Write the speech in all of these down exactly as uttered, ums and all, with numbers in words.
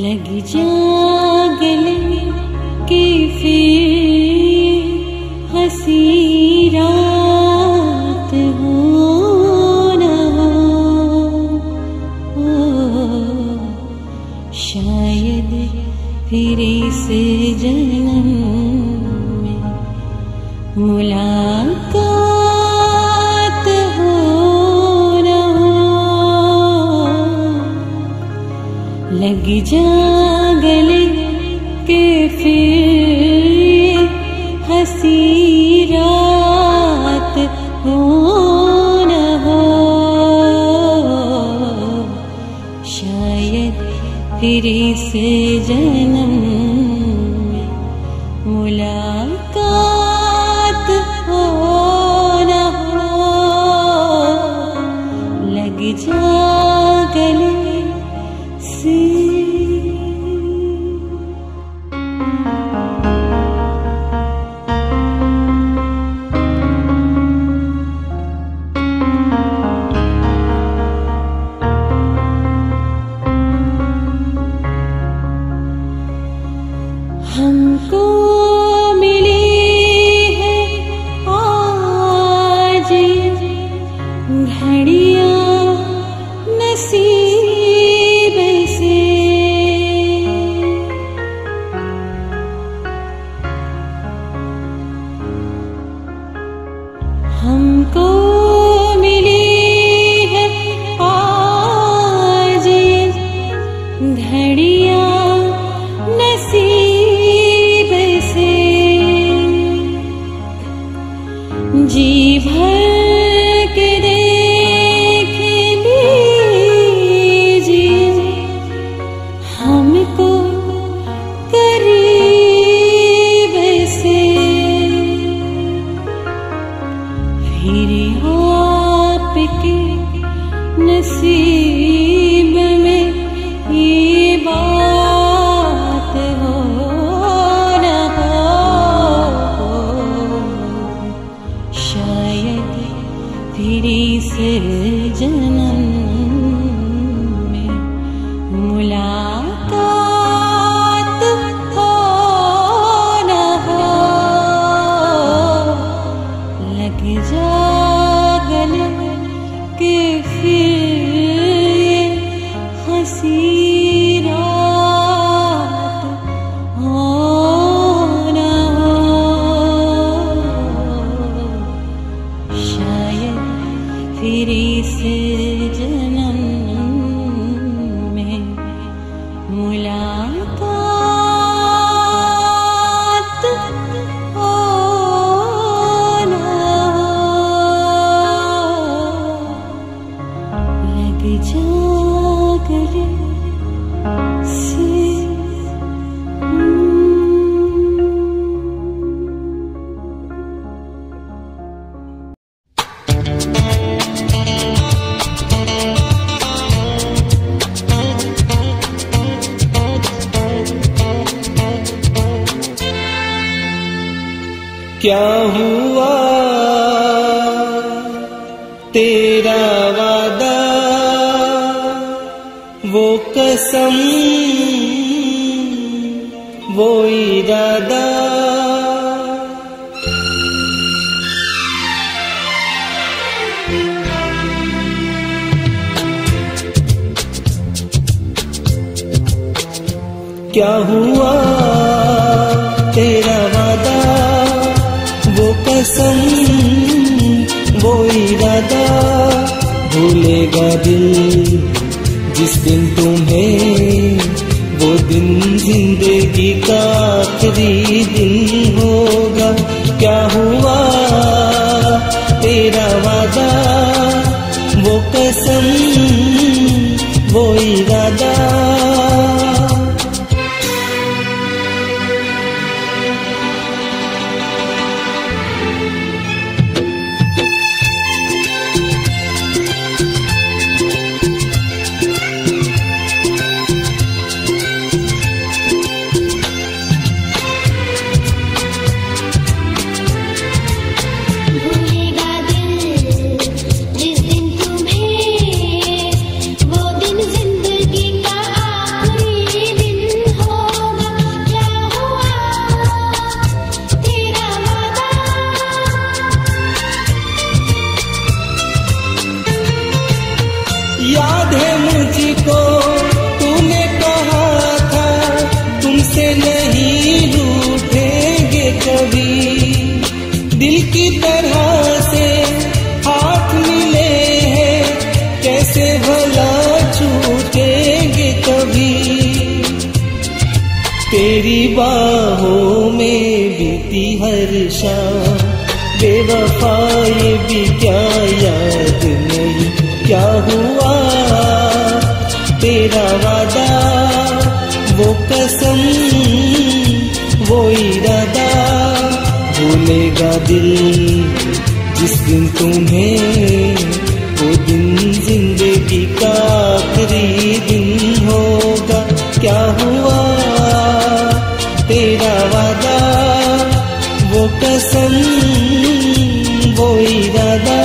लग जा गले कि फिर हंसी रात हो न हो, शायद फिर इस जन्म में मुलाकात हो न हो। लग जा गले के फिर हंसी रात हो न हो, शायद फिर इस जन्म में मुलाकात हो न हो। लग जा गले से। हमको मिली है आज घड़ियां नसीब से, हमको मिली है आज घड़ियां नसीब से। जी भर के देख लीजिए हमको करीब से, फिर आपके नसीब में ये बात हो न हो, शायद फिर इस जन्म में मुलाकात हो न हो। लग जा गले के फिर हंसी रात हो न हो, शायद फिर इस जन्म में मुलाकात हो न हो। लग जा गले से। क्या हुआ तेरा वादा, वो कसम वो इरादा, क्या हुआ तेरा वादा, वो कसम वो इरादा। भूलेगा दिल जिस दिन तुम्हें, वो दिन जिंदगी का आखिरी दिन होगा। क्या हुआ तेरा वादा, वो कसम वो इरादा। जिस दिन तुम्हें, वो दिन जिंदगी बाहों में बीती हर शाम, बेवफा ये भी क्या याद नहीं क्या हुआ तेरा वादा, वो कसम वो इरादा, भूलेगा दिल जिस दिन तुम्हें, वो दिन जिंदगी का आखिरी दिन होगा। क्या हुआ तेरा वादा, वो कसम वो इरादा।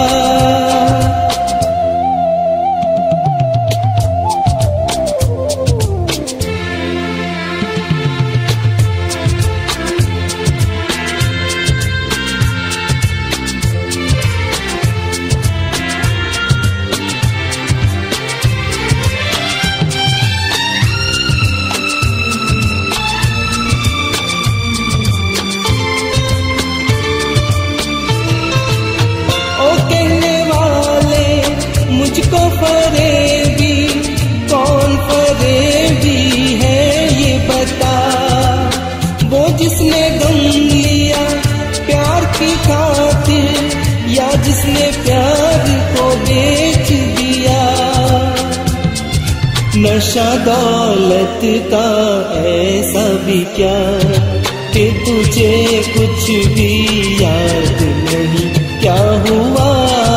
मुझको फरेबी कौन फरेबी है ये बता, वो जिसने गम लिया प्यार की खातिर, या जिसने प्यार को बेच दिया। नशा दौलत का ऐसा भी क्या कि तुझे कुछ भी याद नहीं क्या हुआ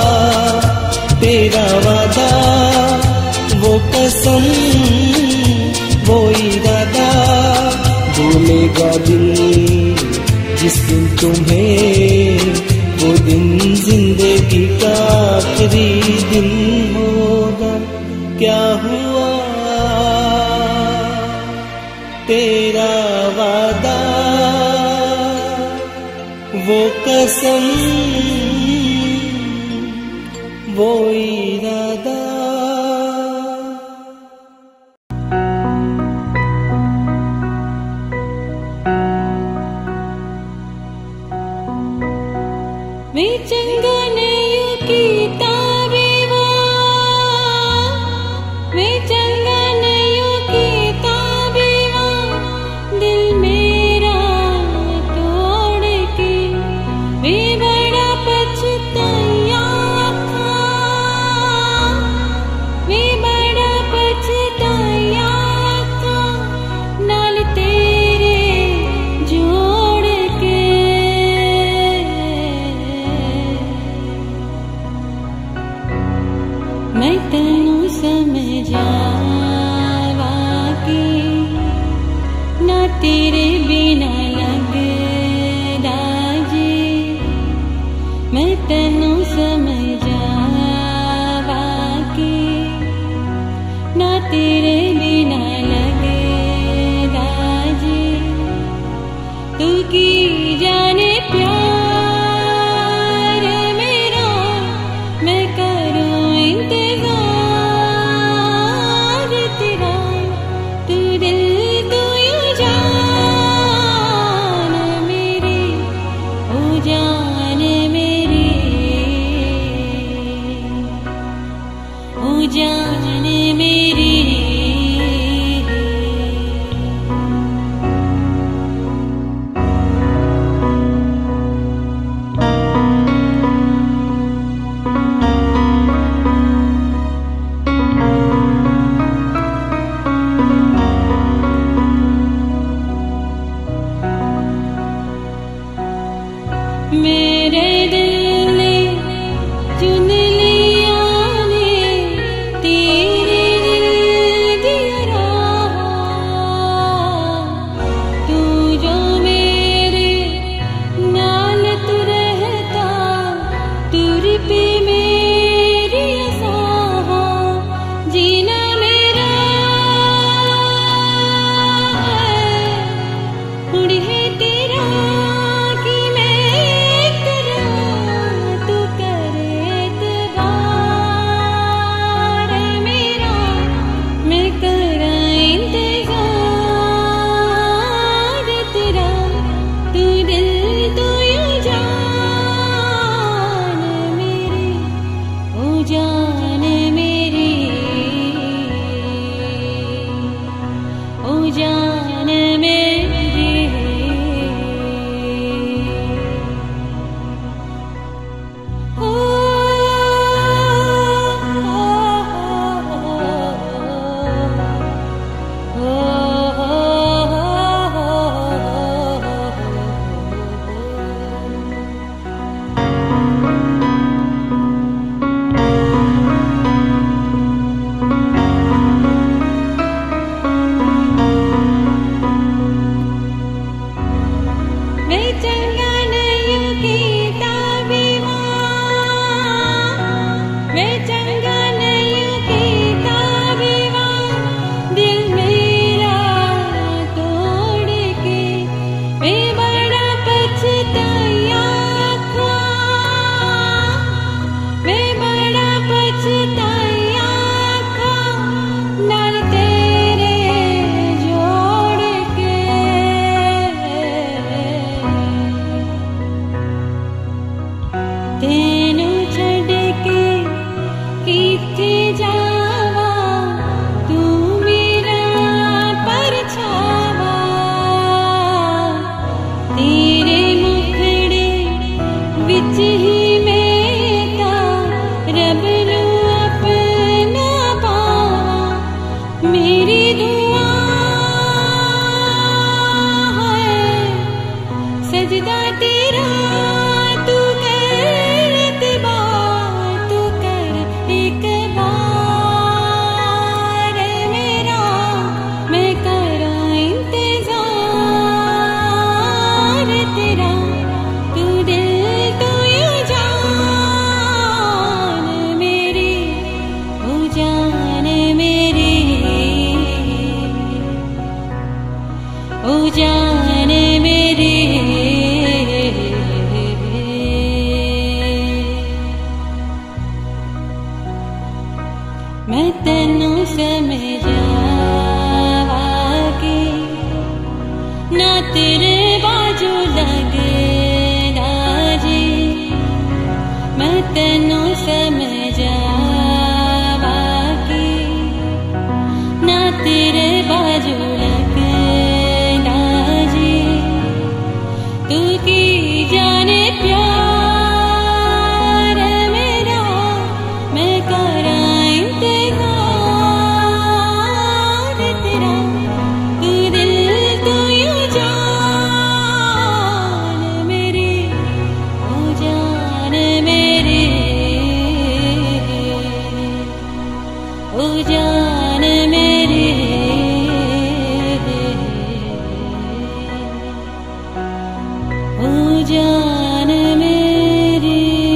तेरा वादा, वो कसम वो इरादा, भूलेगा दिल जिस दिन तुम्हें, वो दिन जिंदगी का आखिरी दिन होगा। क्या हुआ तेरा वादा, वो कसम वो इरादा। वे चंगनयु की ताबीवा, वे चंगनयु की ताबीवा, दिल मेरा तोड़ के वे बड़ा पछताया था, वे बड़ा पछताया था, नाल तेरे जोड़ के। मैं तेनू समझावा कि ना तेरे बिना लगदा जी, मैं तेनू समझावा कि ना तेरे बिना लगदा जी, तू की जाने प्यार मेरा, मैं करूं इंतजार तेरा, तू दिल तू यूं जान मेरी, ओ जान मेरी, ओ जान मेरी। मेरे दिल ने चुन लिया ने तेरे दिल दिया राह, तू जो मेरे नाल तू रहता, तुर पे मेरी आसा, जीना मेरा उड़ है तेरा कि मैं ओ जान मेरी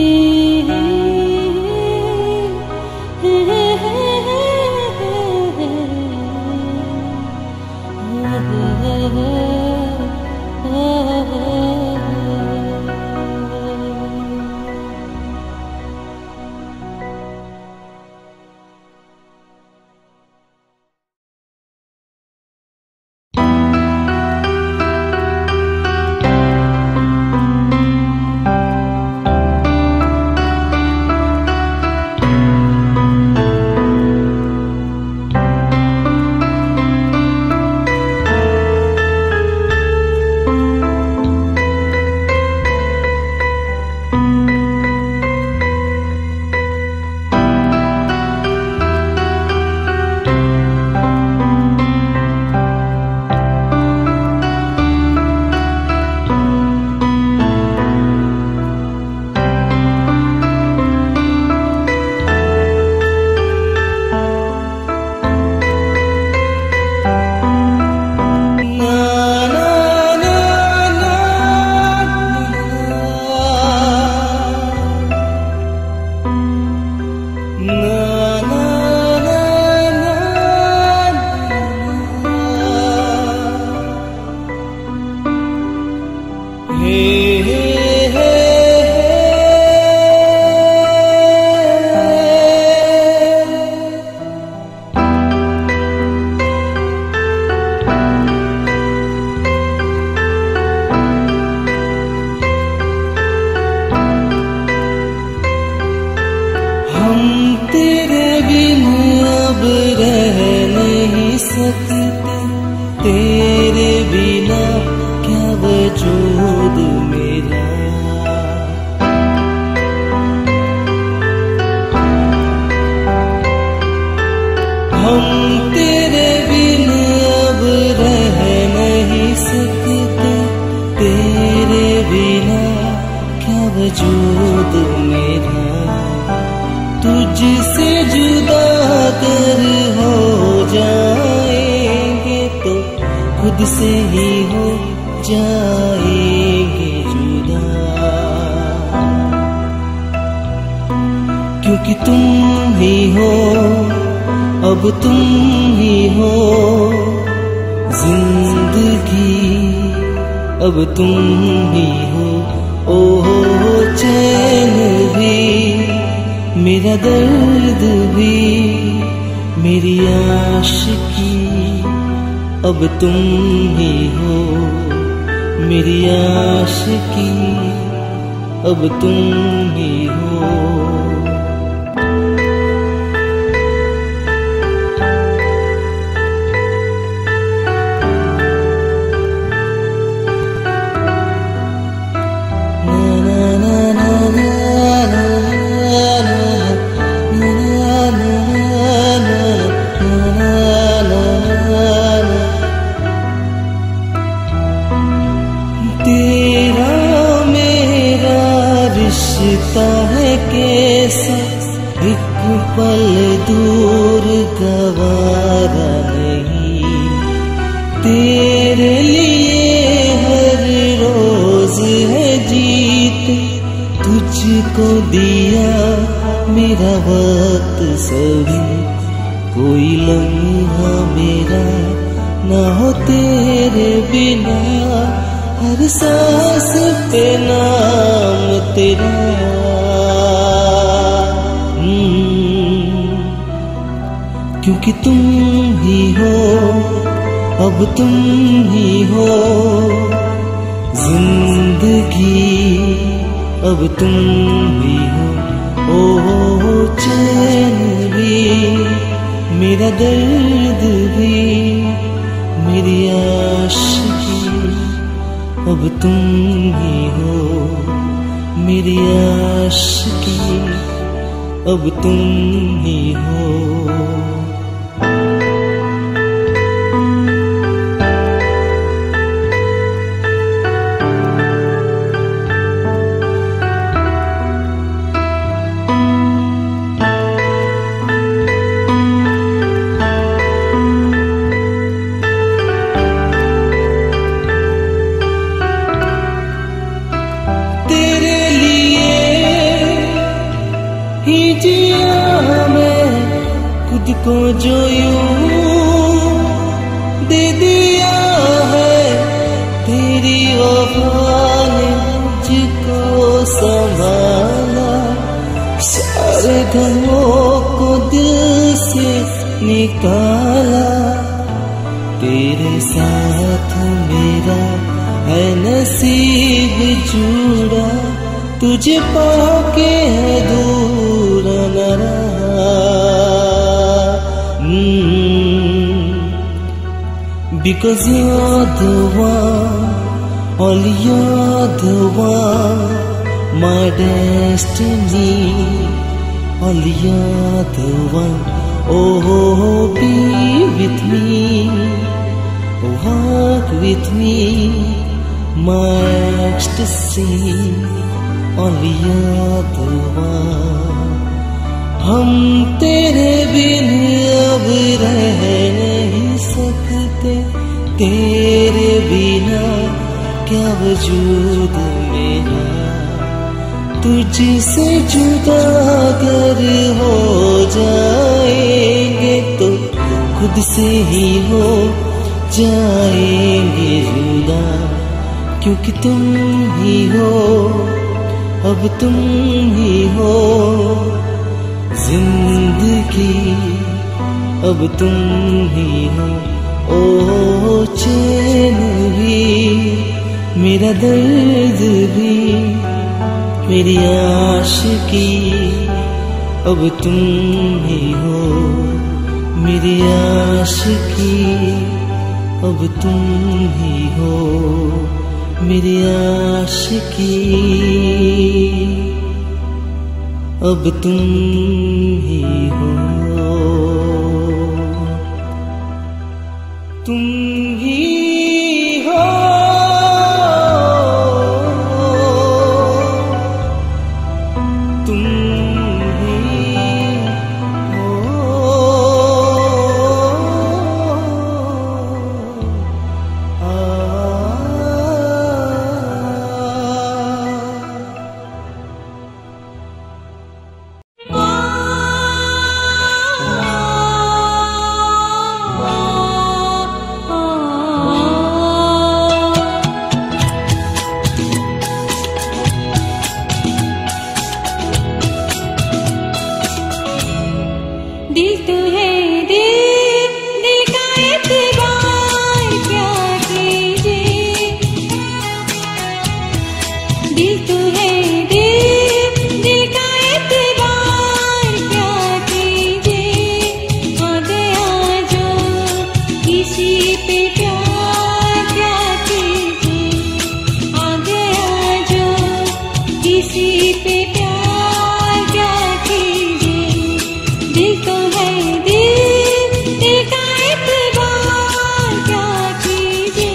तेरे बिना क्या वजूद मेरा। हम तेरे बिना अब रह नहीं सकते, तेरे बिना क्या वजूद मेरा। तुझसे जुदा कर हो जाएंगे तो खुद से ही हो जाएंगे जुदा। क्योंकि तुम ही हो, अब तुम ही हो जिंदगी, अब तुम ही हो। ओहो चैन भी, मेरा दर्द भी, मेरी आशिकी, अब तुम ही हो। मेरी आशिकी, अब तुम ही हो। तेरा मेरा रिश्ता है कैसा, एक पल दूर गवारा नहीं। तेरे लिए हर रोज है जीत, तुझको दिया मेरा वक्त सभी। कोई लम्हा मेरा ना हो तेरे बिना, हर सांस पे नाम तेरा। क्योंकि तुम ही हो, अब तुम ही हो जिंदगी, अब तुम भी हो। ओ चैन भी, मेरा दर्द भी, मेरी आशिकी, अब तुम ही हो। मेरी आशिकी, अब तुम ही हो। को जो यूं दे दिया है, तेरी वफा ने मुझको संभाला, सारे गमों को दिल से निकाला। तेरे साथ मेरा है नसीब जुड़ा, तुझे पाके है दूर न रहा। mm. Because you're the one, all you're the one, my destiny, all you're the one. Oh, be with me, walk with me, my ecstasy, only you're the one. हम तेरे बिन अब रह नहीं सकते, तेरे बिना क्या वजूद मेरा। तुझसे जुदा अगर हो जाएंगे तो खुद से ही हो जाएंगे जुदा, क्योंकि तुम ही हो, अब तुम ही हो जिंदगी, अब तुम ही हो। ओ चैन भी, मेरा दर्द भी, मेरी आशिकी, अब तुम ही हो मेरी आशिकी, अब तुम ही हो मेरी आशिकी, अब तुम ही हो, तुम ही हो, तुम ही हो। दिल तो है दिल, दिल का एतबार क्या कीजिए। दिल तो है दिल, दिल का एतबार क्या कीजिए। आ गया जो किसी पे प्यार क्या कीजिए। आ गया जो किसी पे प्यार क्या कीजिए। दिल तो है दिल, दिल का एतबार क्या कीजिए।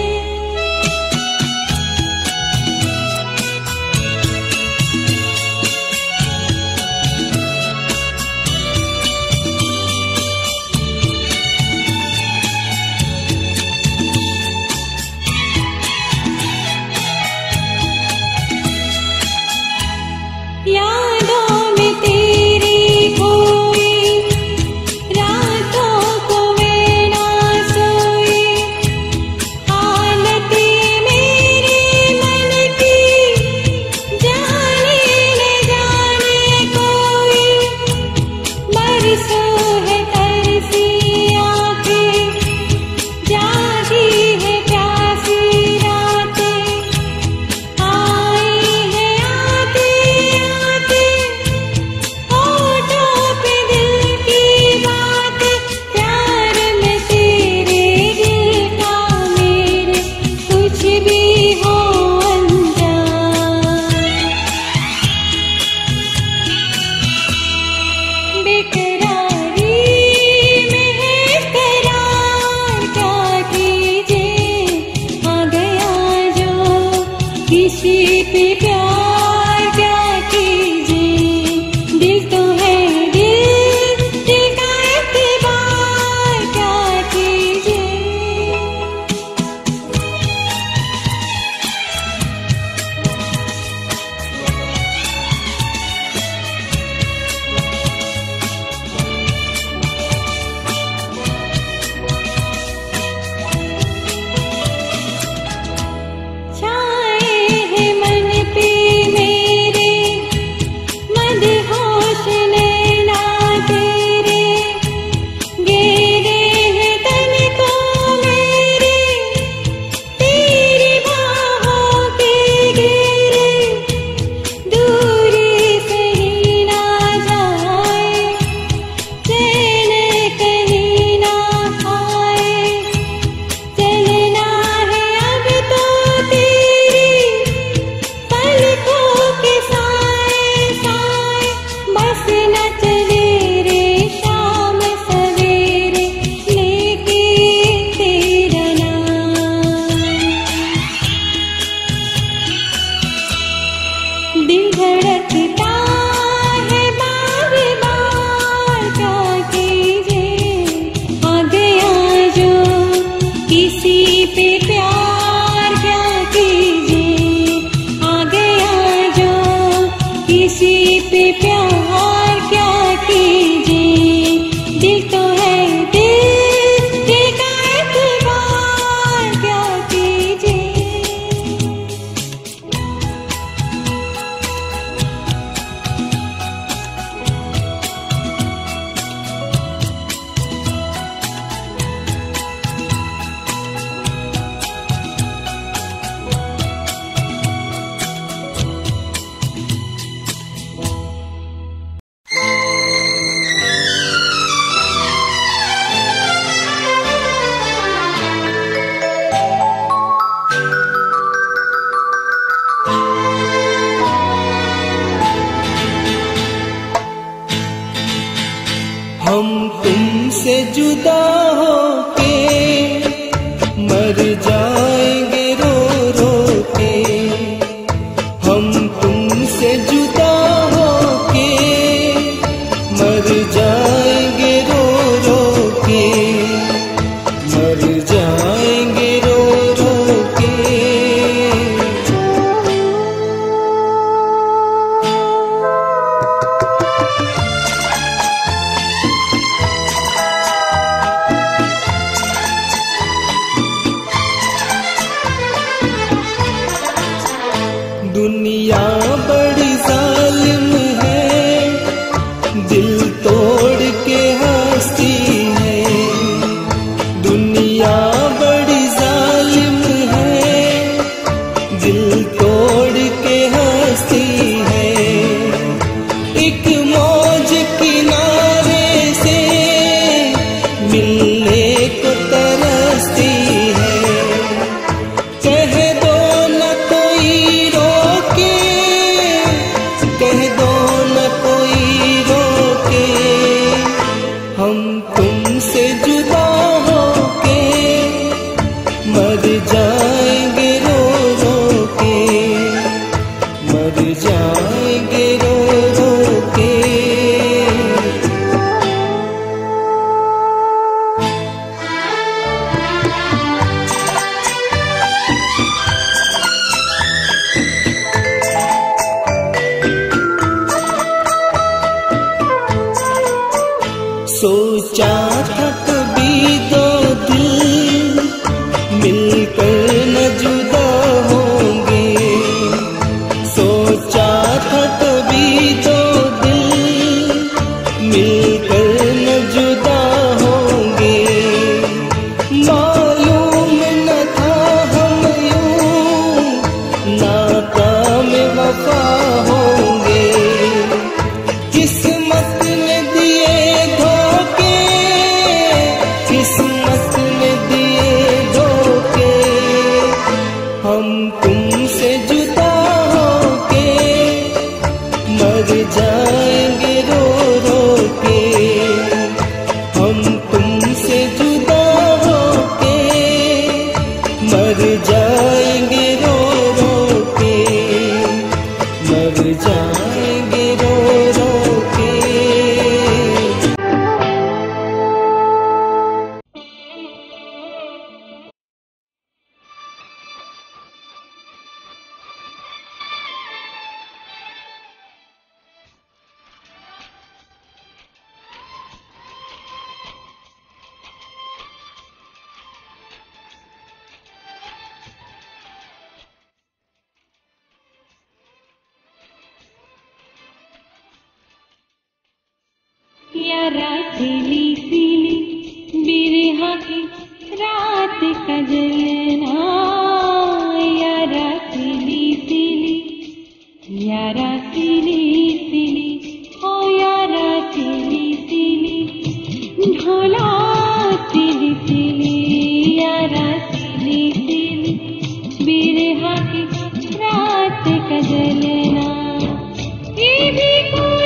यादों में तेरी खोई रातों को मैं ना सोई। हालत मेरे मन की जाने न जाने कोई। बरसों है तरसी आँखें, जागी है प्यासी रातें। आई है आते आते होठों पे दिल की बात। प्यार में तेरे दिल का मेरे कुछ भी हो अनजान। बेकरारी में है करार क्या कीजिए। आ गया जो किसी पे प्यार क्या कीजिए। दिल तो है दिल, दिल का एतबार क्या कीजिए। तुमसे जुदा होके मर जाएंगे रो रो के। हम तुमसे जुदा होके मर जाएंगे रो रो के, मर जाएंगे रो रो के। दुनिया बड़ी जालिम है, दिल तोड़ के हंसती है। दुनिया बड़ी जालिम है, दिल तोड़ के हंसती है। एक मौज किनारे से मिलने को तरसती है। कह दो न कोई रोके, कह दो न कोई रोके। हम तुमसे जुदा होके मर जाएंगे रो रो के, मर जाएंगे रो रो के। सोचा था कभी दो दिल मिलकर न जुदा होंगे। सोचा था कभी दो दिल मिलकर न जुदा होंगे। मालूम न था हम यूं नाकाम वफा होंगे। किस्मत ने दिए धोखे, किस्मत ने दिए धोखे। हम तुमसे जुदा होके मर जाएंगे रो रो के। हम तुमसे जुदा होके मर जाएंगे रो रो के, मर जाएंगे रो रो के। यारा सिली सिली बिरहा की रात का जलना। यारा सिली सिली, यारा सिली सिली, ओ यारा सिली सिली, भोला सिली सिली। यारा सिली सिली बिरहा की रात का जलना। ये भी कोई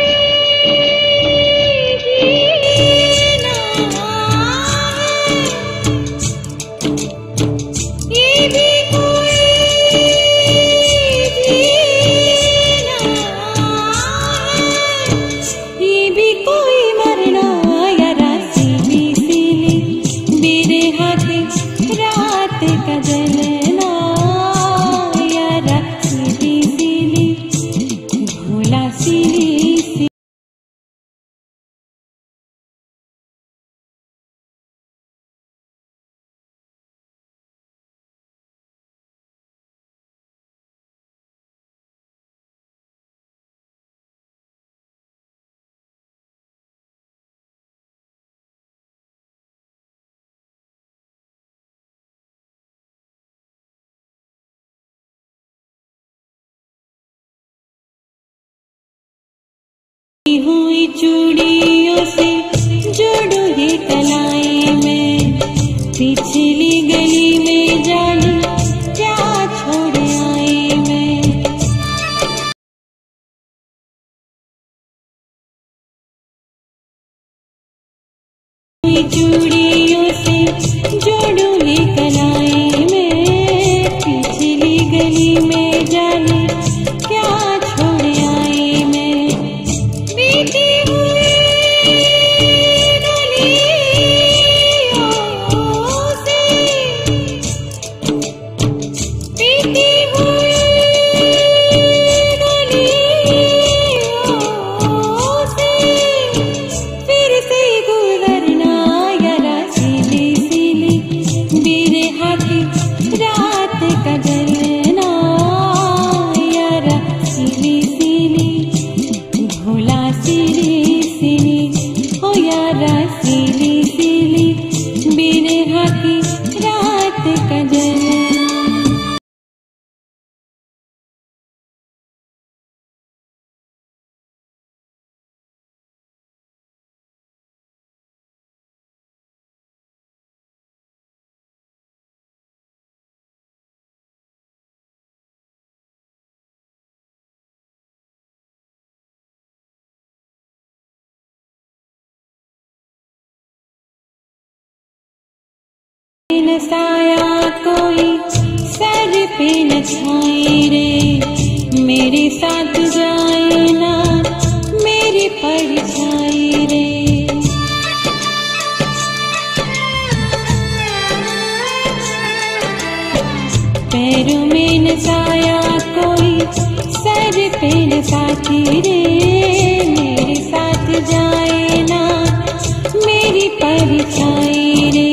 हुई चूड़ियों से जोड़ो ये कलाई में। पिछली गली में जाने क्या छोड़ आई मैं। हुई में न साया कोई सर पे न छाए रे, मेरे साथ जाए ना मेरी परछाई रे। पैरों में न साया कोई सर पे न साथी रे, मेरे साथ जाए ना मेरी परछाई रे।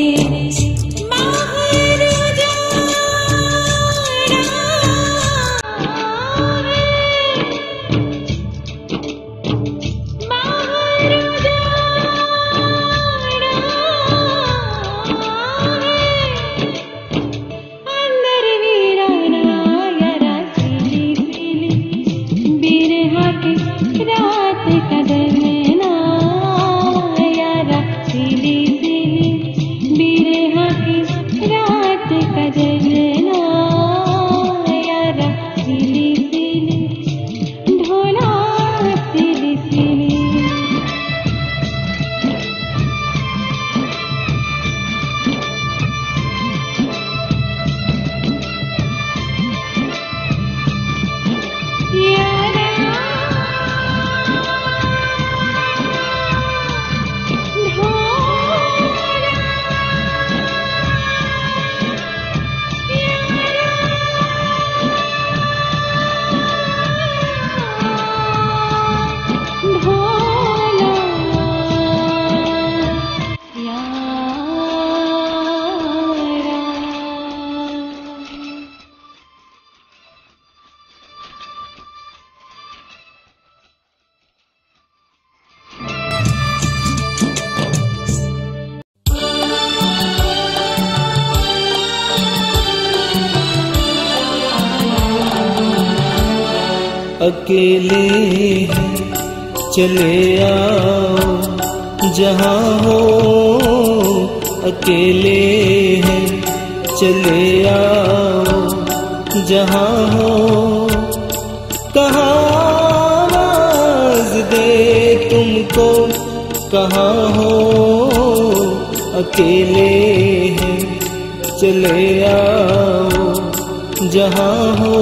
अकेले चले आओ जहाँ हो, अकेले हैं चले आओ जहाँ हो। कहाँ आवाज़ दे तुमको, कहाँ हो, अकेले हैं चले आओ जहाँ हो।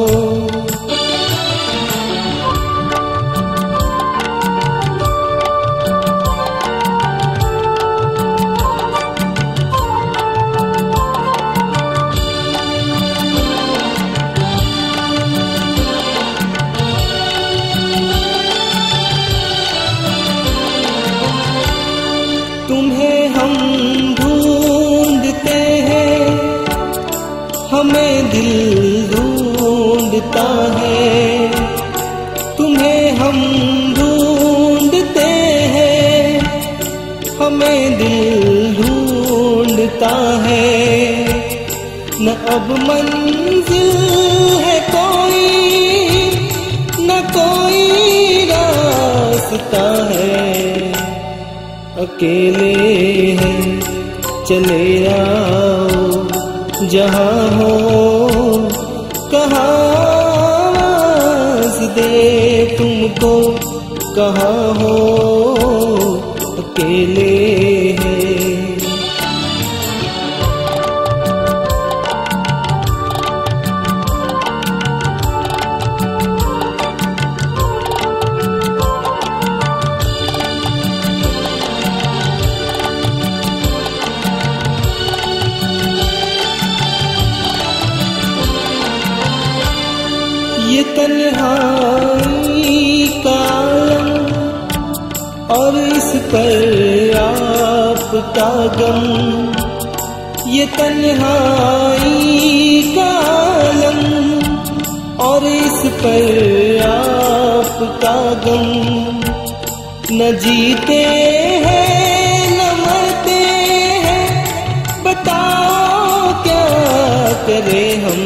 तुम्हें हम ढूंढते हैं, हमें दिल ढूंढता है। तुम्हें हम ढूंढते हैं, हमें दिल ढूंढता है। न अब मंजिल है कोई, न कोई रास्ता है। अकेले हैं चले आओ जहाँ हो, कहाँ आवाज़ दे तुमको, कहाँ हो, अकेले हैं। ये तन्हाई का आलम और इस पर आपका गम, ये तन्हाई का आलम और इस पर आपका गम। न जीते हैं न मरते हैं, बताओ क्या करें हम।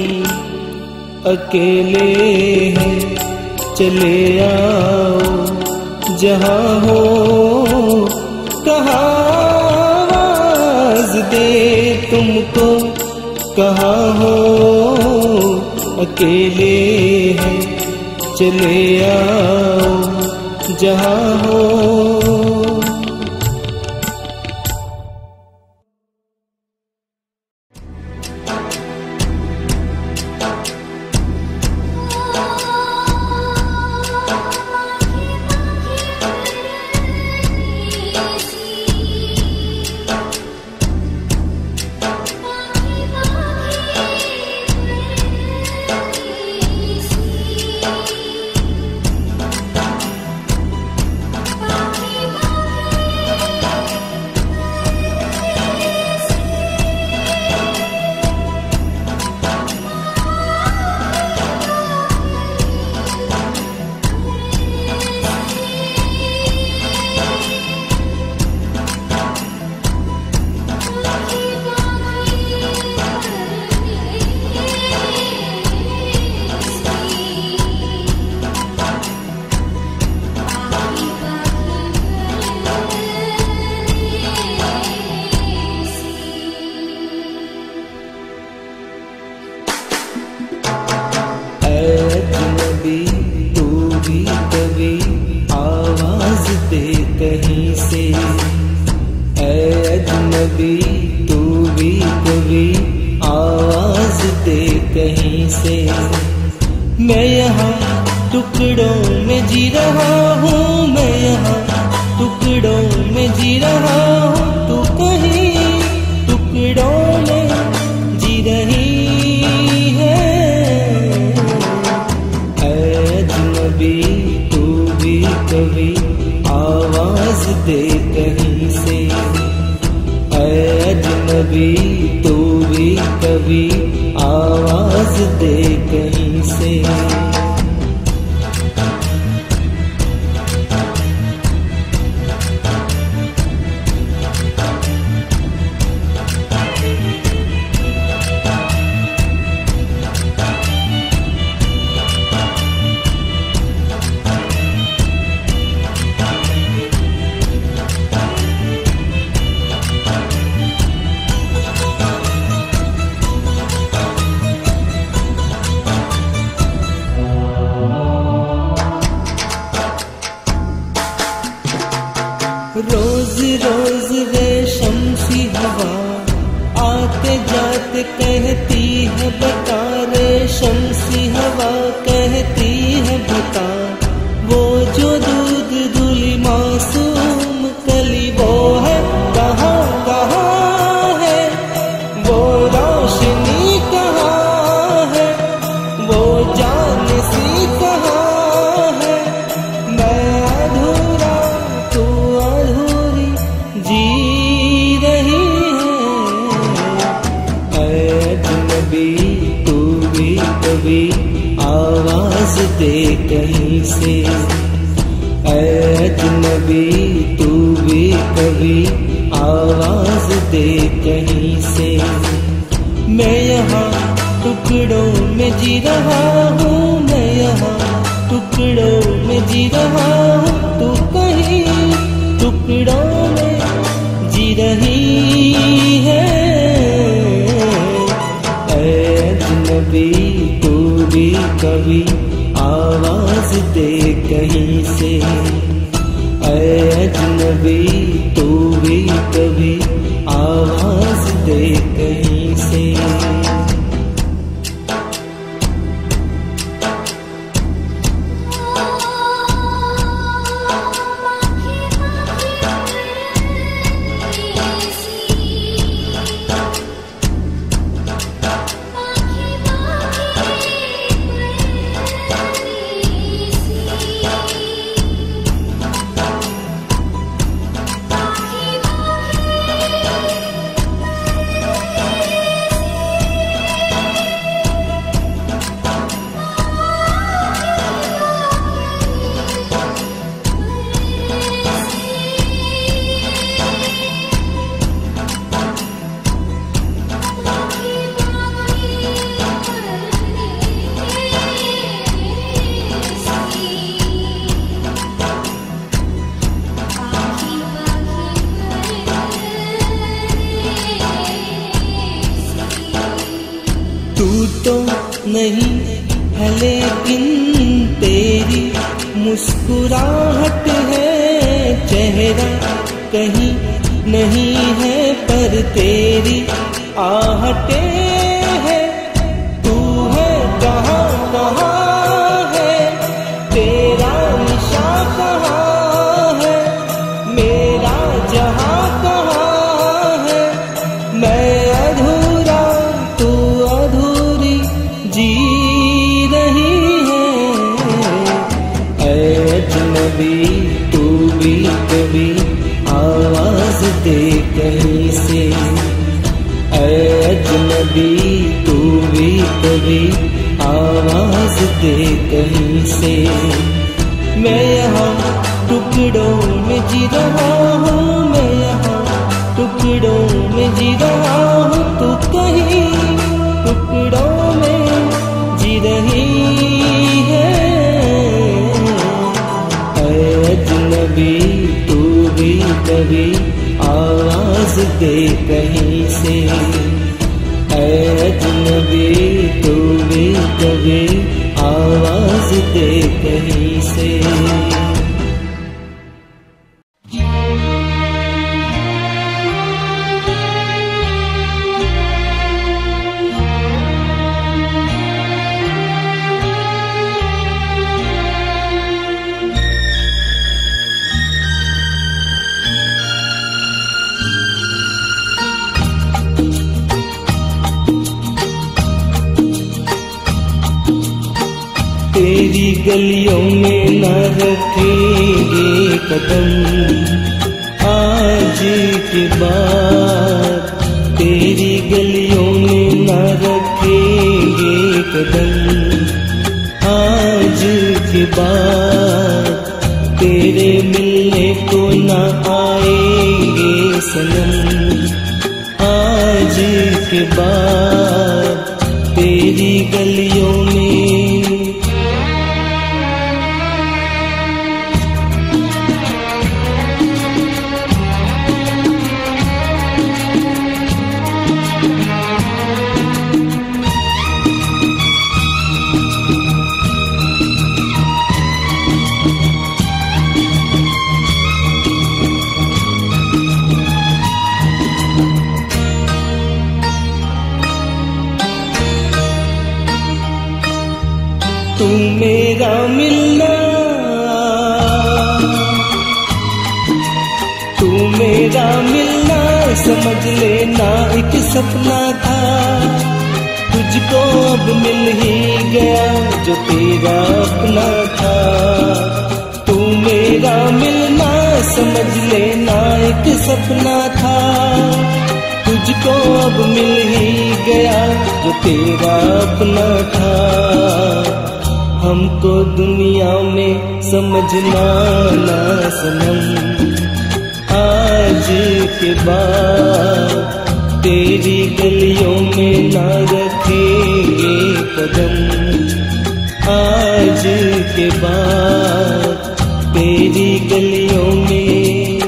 अकेले हैं चले आओ जहाँ हो, कहाँ आवाज़ दे तुमको, कहाँ हो, अकेले हैं चले आओ जहाँ हो। दे कहीं से। ऐ अजनबी तू भी कभी आवाज दे कहीं से। मैं यहाँ टुकड़ों में जी रहा हूँ, मैं यहाँ टुकड़ों में जी रहा हूँ, तू कहीं टुकड़ों में जी रही है। ऐ अजनबी तू भी कभी आवाज दे कहीं से। ऐ अजनबी तू भी कभी आवाज दे कहीं से। रोज रोज रेशम सी हवा आते जाते कहती है बता, रेशम सी हवा कहती है बता। वो जो दूध धुली मासूम कली वो है कहाँ कहाँ है, वो रोशनी कहाँ है, वो जान सी कहाँ है। मैं अधूरा तू अधूरी जी रही है। ऐ अजनबी तू भी कभी आवाज दे कहीं से। ऐ अजनबी तू भी कभी आवाज दे कहीं से। मैं यहाँ टुकड़ों में जी रहा हूँ, मैं यहाँ टुकड़ों में जी रहा हूँ, तू कहीं टुकड़ों में जी रही है। ऐ अजनबी तू भी कभी आवाज दे कहीं से। ऐ अजनबी तू भी कभी आवाज दे कहीं से। तू तो नहीं है लेकिन तेरी मुस्कुराहट है, चेहरा कहीं नहीं है पर तेरी आहटे है। तू है कहाँ कहाँ है, तेरा निशा कहाँ है, मेरा जहाँ कहाँ है। मैं अधूरा तू अधूरी जी रही है। ऐ अजनबी तू भी कभी आवाज दे कहीं से। ऐ अजनबी तू भी कभी आवाज दे कहीं से। मैं यहाँ टुकड़ों में जी रहा हूँ, मैं यहाँ टुकड़ों में जी रहा हूँ, तू कहीं टुकड़ों में जी रही है। ऐ अजनबी तू भी कभी आवाज दे कहीं से। ऐ अजनबी तू भी कभी आवाज दे कहीं से। तेरी गलियों में न रखेंगे कदम। आज के बाद तेरी गलियों में न रखेंगे कदम। आज के बाद तेरे मिलने को न आएंगे सनम। आज के बाद तेरी गलियों में तू मेरा मिलना, तू मेरा मिलना समझ लेना एक सपना था। तुझको अब मिल ही गया जो तेरा अपना था। तू मेरा मिलना समझ लेना एक सपना था। तुझको अब मिल ही गया जो तेरा अपना था। हमको दुनिया में समझना ना सनम। आज के बाद तेरी गलियों में ना रखेंगे कदम। आज के बाद तेरी गलियों में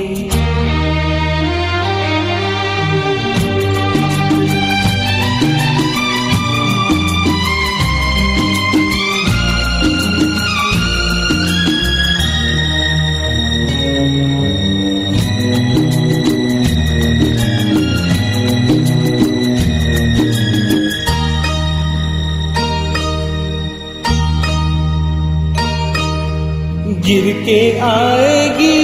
गिर के आएगी,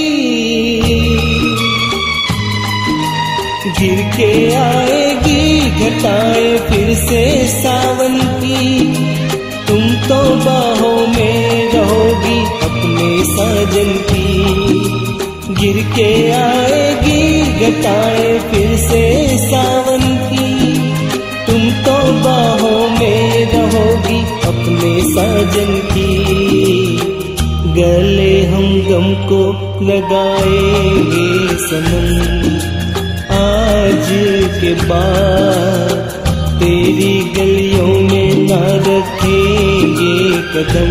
गिर के आएगी घटाएं फिर से सावन की। तुम तो बाहों में रहोगी अपने साजन की। गिर के आएगी घटाएं फिर से सावन की। तुम तो बाहों में रहोगी अपने साजन की। गले हम गम को लगाएंगे सनम। आज के बाद तेरी गलियों में न रखेंगे कदम।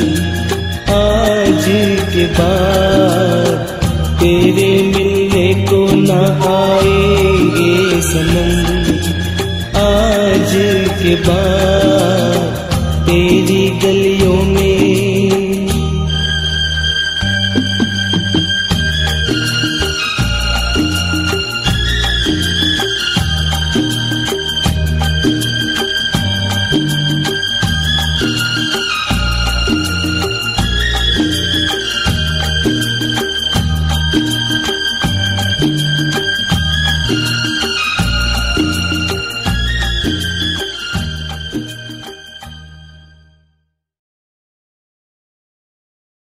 आज के बाद तेरे मिलने को न आएंगे सनम। आज के बाद तेरी गलियों में